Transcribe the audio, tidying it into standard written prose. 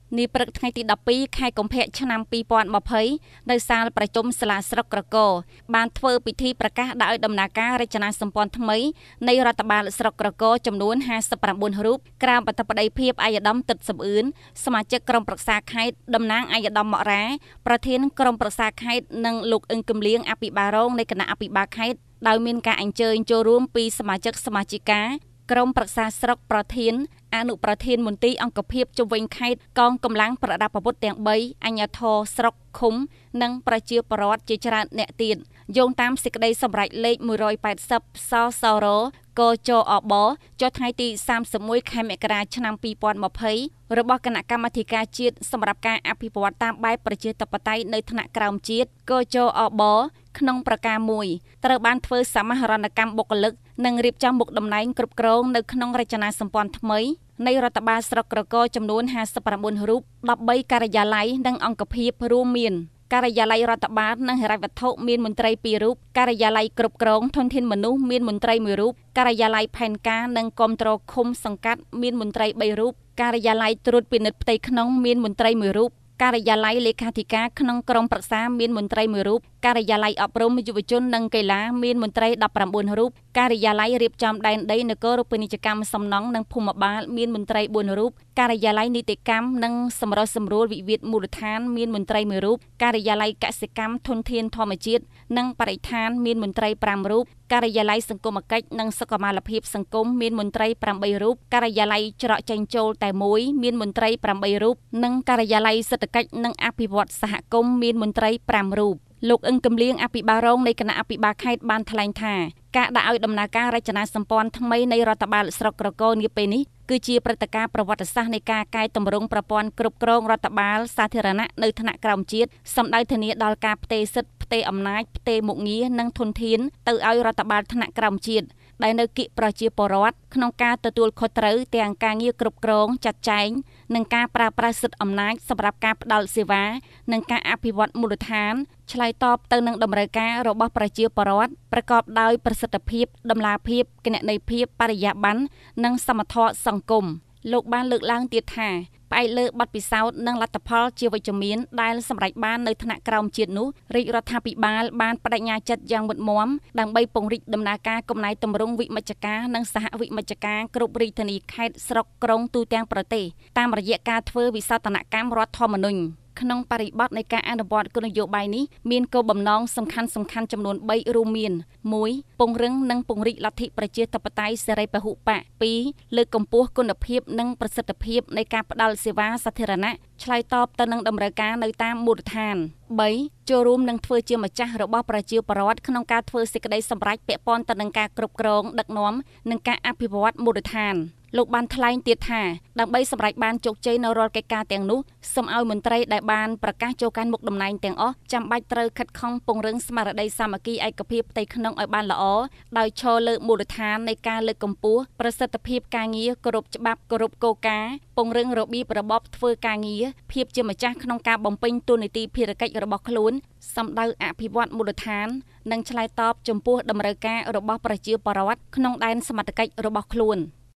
នេះព្រឹកថ្ងៃទី12ខែកុម្ភៈឆ្នាំ2020នៅសាលប្រជុំសាលាស្រុកក្រគរបានធ្វើពិធីប្រកាសដាក់ឲ្យដំណើរការរចនាសម្ព័ន្ធថ្មីនៃរដ្ឋបាលស្រុកក្រគរចំនួន59រូបក្រោមអធិបតីភាពអាយដាមទឹកសំអឿនសមាជិកក្រុមប្រឹក្សាខេត្តតំណាងអាយដាមមករាប្រធានក្រុមប្រឹក្សាខេត្តនិងលោកអ៊ឹងគំលៀងអភិបាលរងនៃគណៈអភិបាលខេត្តដោយមានការអញ្ជើញចូលរួមពីសមាជិកសមាជិកាក្រុមប្រឹក្សាស្រុកប្រធានអនុប្រធានមន្ទីរអង្គភាពជុំវិញខេត្តកងកម្លាំងប្រដាប់អាវុធទាំង3អាជ្ញាធរស្រុកឃុំនិងប្រជាពលរដ្ឋជាច្រើនអ្នកទៀតយោងតាមសេចក្តីសម្រេចលេខ180សសរកចអបចុះថ្ងៃទី31ខែមករាឆ្នាំ2020របស់គណៈកម្មាធិការជាតិសម្រាប់ការអភិវឌ្ឍតាមបែបប្រជាធិបតេយ្យនៅថ្នាក់ក្រោមជាតិកចអបក្នុងប្រការមួយត្រូវបានធ្វើសមាហរណកម្មបុគ្គលិកនិងរៀបចំមុខតំណែងគ្រប់គ្រងនៅក្នុងរចនាសម្ព័ន្ធថ្មីនៃរដ្ឋបាលស្រុកក្រគរចំនួន59រូប13ការិយាល័យនិងអង្គភាពរួមមានការិយាល័យរដ្ឋបាលនិងហិរញ្ញវត្ថុមានមន្ត្រី2រូបការិយាល័យគ្រប់គ្រងធនធានមនុស្សមានមន្ត្រី1រូបការិយាល័យផែនការនិងគាំទ្រឃុំសង្កាត់មានមន្ត្រី3រូបការិយាល័យត្រួតពិនិត្យផ្ទៃក្នុងមានមន្ត្រី1រូបការិយាល័យលេខាធិការក្នុងក្រុមប្រឹក្សាមានមន្ត្រី1រូបការិយាល័យអប់រំយុវជននិងកីឡាមានមន្ត្រី19រូបការិយាល័យរៀបចំដែនដីនគរពាណិជ្ជកម្មសំណង់និងភូមិបាលមានមន្ត្រី4រូបការិយាល័យនីតិកម្មនិងសម្រុះសម្រួលវិវាទមូលដ្ឋានមានមន្ត្រី1រូបការិយាល័យកសិកម្មធនធានធម្មជាតិនិងបរិស្ថានមានមន្ត្រី5រូបការិយាល័យសង្គមគិច្ចនិងសុខុមាលភាពសង្គមមានមន្ត្រី8រូបការិយាល័យច្រកចេញចូលតែមួយមានមន្ត្រី8រូបនិងការិយាល័យសេដ្ឋកិច្ចនិងអភិវឌ្ឍសហគមន៍មានមន្ត្រី5រូបលោកអ៊ឹងគំលៀងអភិបាលរងនៃគណៈអភិបាលខេត្តបានថ្លែងថាការដាក់ឲ្យដំណើរការរចនាសម្ព័ន្ធថ្មីនៃរដ្ឋបាលស្រុកក្រគរនាពេលនេះគឺជាព្រឹត្តិការណ៍ប្រវត្តិសាស្ត្រនៃការកែតម្រង់ប្រព័ន្ធគ្រប់គ្រងរដ្ឋបាលសាធារណៈនៅថ្នាក់ក្រោមជាតិសម្ដៅធានាដល់ការផ្ទេរសិទ្ធិផ្ទេរអំណាចផ្ទេរមុខងារនិងធនធានទៅឲ្យរដ្ឋបាលថ្នាក់ក្រោមជាតិដែលនៅគិប្រជាពលរដ្ឋក្នុងការទទួលខុសត្រូវទាំងការងារគ្រប់គ្រងចាត់ចែងនិងការប្រើប្រាស់សិទ្ធិអំណាចសម្រាប់ការផ្តល់សេវានិងការអភិវឌ្ឍមូលដ្ឋានឆ្លើយតបទៅនឹងតម្រូវការរបស់ប្រជាពលរដ្ឋប្រកបដោយប្រសិទ្ធភាពតម្លាភាពគណនេយ្យភាពបរិយាបន្ននិងសមធម៌សង្គមលោកបានលើកឡើងទៀតថាផ្អែកលើបទពិសោធន៍និងលទ្ធផលជាវិជ្ជមានដែលសម្រេចបាននៅថ្នាក់ក្រោមជាតិនោះរាជរដ្ឋាភិបាលបានបដិញ្ញាចិត្តយ៉ាងមុតមាំដើម្បីពង្រីកដំណើរការកំណែទម្រង់វិមជ្ឈការនិងសហវិមជ្ឈការគ្រប់រាជធានីខេត្តស្រុកក្រុងទូទាំងប្រទេសតាមរយៈការធ្វើវិសោធនកម្មរដ្ឋធម្មនុញ្ញក្នុងបរិបទនៃការអនុវត្តគោលនយោបាយនេះមានគោលបំណងសំខាន់ចំនួន3រួមមាន 1. ពង្រឹងនិងពង្រីកលទ្ធិប្រជាធិបតេយ្យសេរីពហុបក 2. លើកកម្ពស់គុណភាពនិងប្រសិទ្ធភាពនៃការផ្តល់សេវាសាធារណៈឆ្លើយតបទៅនឹងតម្រូវការនៅតាមមូលដ្ឋាន 3. ចូលរួមនិងធ្វើជាម្ចាស់របស់ប្រជាពលរដ្ឋក្នុងការធ្វើសេចក្តីសម្រេចពាក់ព័ន្ធទៅនឹងការគ្រប់គ្រងដឹកនាំនិងការអភិវឌ្ឍមូលដ្ឋានលោកបានថ្លែងទៀតថាដើម្បីសម្រេចបានជោគជ័យនៅរាល់កិច្ចការទាំងនោះសូមឲ្យមន្ត្រីដែលបានប្រកាសចូលកាន់មុខតំណែងទាំងអស់ចាំបាច់ត្រូវខិតខំពង្រឹងស្មារតីសាមគ្គីឯកភាពផ្ទៃក្នុងឲ្យបានល្អដោយឈរលើមូលដ្ឋាននៃការលើកកម្ពស់ប្រសិទ្ធភាពការងារគោរពច្បាប់គោរពគោលការណ៍ពង្រឹងរបៀបរបបធ្វើការងារភាពជាម្ចាស់ក្នុងការបំពេញតួនាទីភារកិច្ចរបស់ខ្លួនសម្ដៅអភិវឌ្ឍមូលដ្ឋាននិងឆ្លើយតបចំពោះតម្រូវការរបស់ប្រជាពលរដ្ឋក្នុងដែនសមត្ថកិច្ចរបស់ខ្លួន